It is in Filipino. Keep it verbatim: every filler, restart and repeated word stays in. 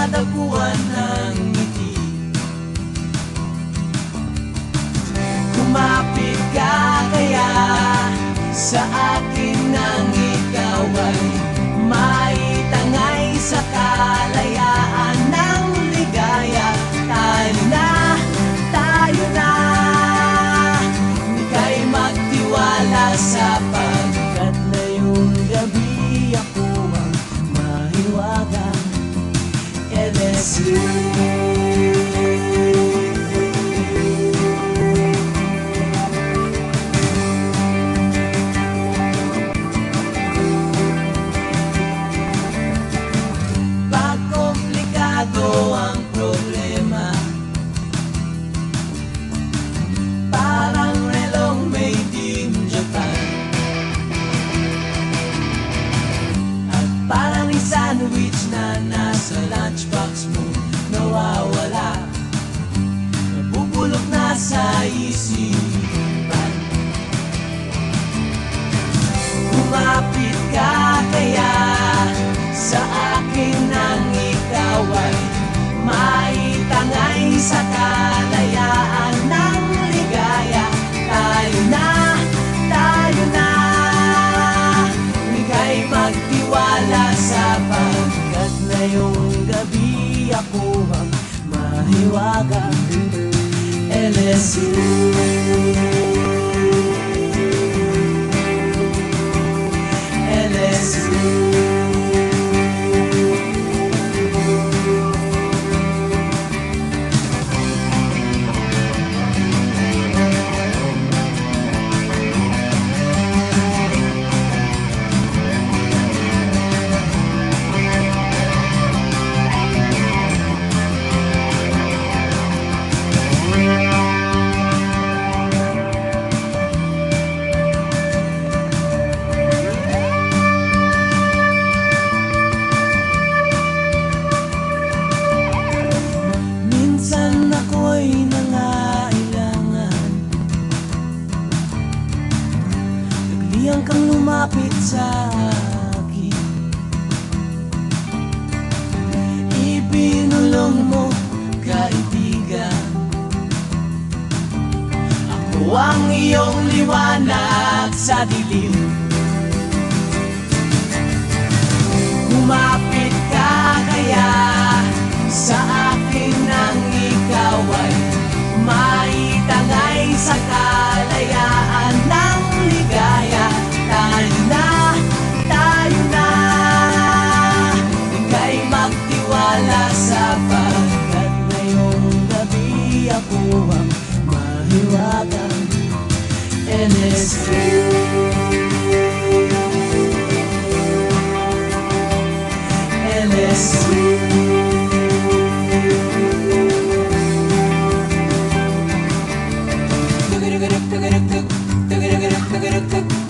nagtatapuan ng ngiti. Kumapit ka kaya sa akin nang ikaw ay maitangay sa kalayaan ng ligaya. Tayo na, tayo na, ika'y magtiwala sapagkat ngayong gabi ako ang mahiwaga. L S U. Ang problema parang relong made in Japan, at parang ni sandwich na nasa lunchbox mo nawawala, nabubulok na sa isipan. Kumapit ka kaya sa akin nang ikaw ay maitangay sa kalayaan ng ligaya. Tayo na, tayo na, ika'y magtiwala sapagkat ngayong gabi ako ang mahiwaga. L S U. L S U. Ako'y nangailangan, nagliyang kang lumapit sa akin. Ibinulong mo, kaibigan, ako ang iyong liwanag sa dilim. Lumapit ka kaya sa akin nang ikaw ay maitangay sa kalayaan ng ligaya. Tayo na, tayo na, ika'y magtiwala sapagkat ngayong gabi ako ang mahiwaga. L S U. L S U. Look at it, look at it, look at it, look at it, look at it, look at it.